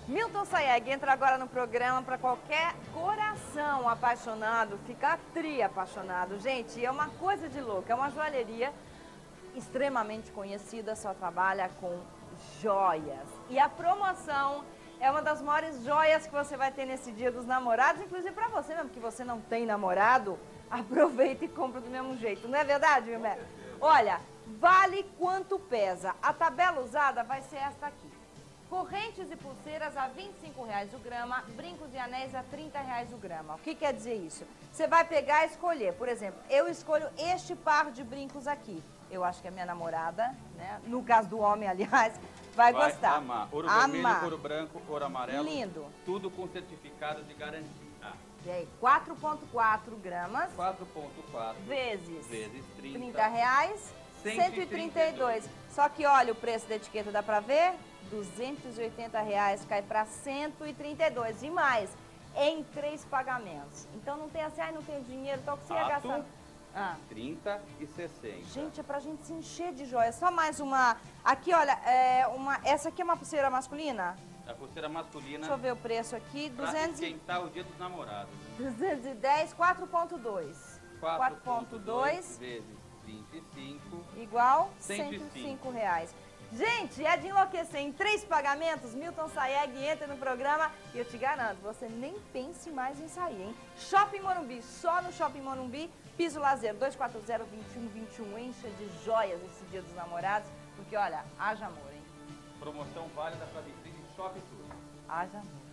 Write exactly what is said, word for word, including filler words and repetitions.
Milton Sayeg entra agora no programa para qualquer coração apaixonado ficar tri apaixonado. Gente, é uma coisa de louco, é uma joalheria extremamente conhecida, só trabalha com joias. E a promoção é uma das maiores joias que você vai ter nesse Dia dos Namorados, inclusive para você mesmo, que você não tem namorado, aproveita e compra do mesmo jeito. Não é verdade, meu bem? Olha, vale quanto pesa. A tabela usada vai ser esta aqui. Correntes e pulseiras a vinte e cinco reais o grama, brincos e anéis a trinta reais o grama. O que quer dizer isso? Você vai pegar e escolher. Por exemplo, eu escolho este par de brincos aqui. Eu acho que a minha namorada, né? No caso do homem, aliás, vai, vai gostar. Amar. Ouro amar. vermelho, ouro branco, ouro amarelo. Lindo. Tudo com certificado de garantia. E aí, quatro ponto quatro gramas. quatro ponto quatro. Vezes. Vezes trinta. trinta reais. cento e trinta e dois. Só que olha o preço da etiqueta, dá pra ver? duzentos e oitenta reais, cai para cento e trinta e dois. E mais, em três pagamentos. Então não tem assim, ai, não tenho dinheiro, então que você ia gastar. Ah. trinta e sessenta. Gente, é pra gente se encher de joias. Só mais uma. Aqui, olha, é uma... essa aqui é uma pulseira masculina? A pulseira masculina. Deixa eu ver o preço aqui. Pra duzentos... esquentar o Dia dos Namorados. duzentos e dez, quatro ponto dois. quatro ponto dois vezes vinte e cinco. Igual cento e cinco. cento e cinco reais. Gente, é de enlouquecer. Em três pagamentos, Milton Sayeg entra no programa e eu te garanto, você nem pense mais em sair, hein? Shopping Morumbi, só no Shopping Morumbi, piso lazer dois quatro zero, dois um dois um, encha de joias esse Dia dos Namorados, porque olha, haja amor, hein? Promoção válida para vitrine Shopping Tour. Haja amor.